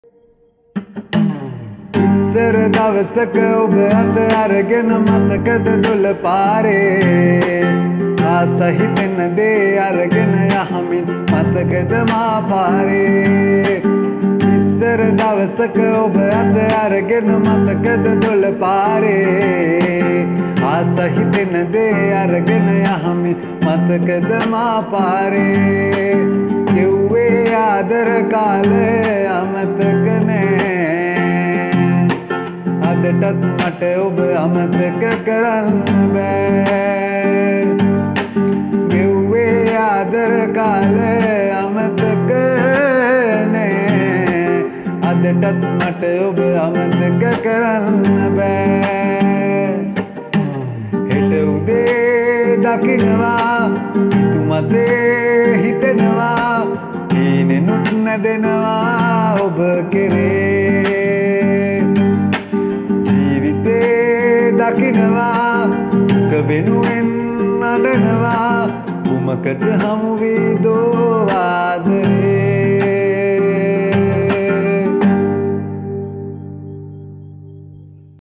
ඉස්සර දවසක ඔබ අත අරගෙන මතකද දොළ පාරේ ආස හිතෙන දේ අරගෙන යහමින් මතකද මා පාරේ ඉස්සර දවසක ඔබ අත අරගෙන මතකද දොළ පාරේ ආස හිතෙන දේ අරගෙන යහමින් මතකද මා පාරේ කිව්වේ ආදර කාලේ අමතක නෑ අදටත් මට ඔබ අමතක කරන්න බෑ කිව්වේ ආදර කාලේ අමතක නෑ අදටත් මට ඔබ අමතක කරන්න බෑ හෙට උදේ දකින්නවා හිතුමතේ හිතෙනවා හීනෙනුත් නැදෙනවා ඔබ කෙරේ ජීවිතේ දකින්නවා දුක වෙනුවෙන් අඬනවා කුමකට හමු වී දෝවා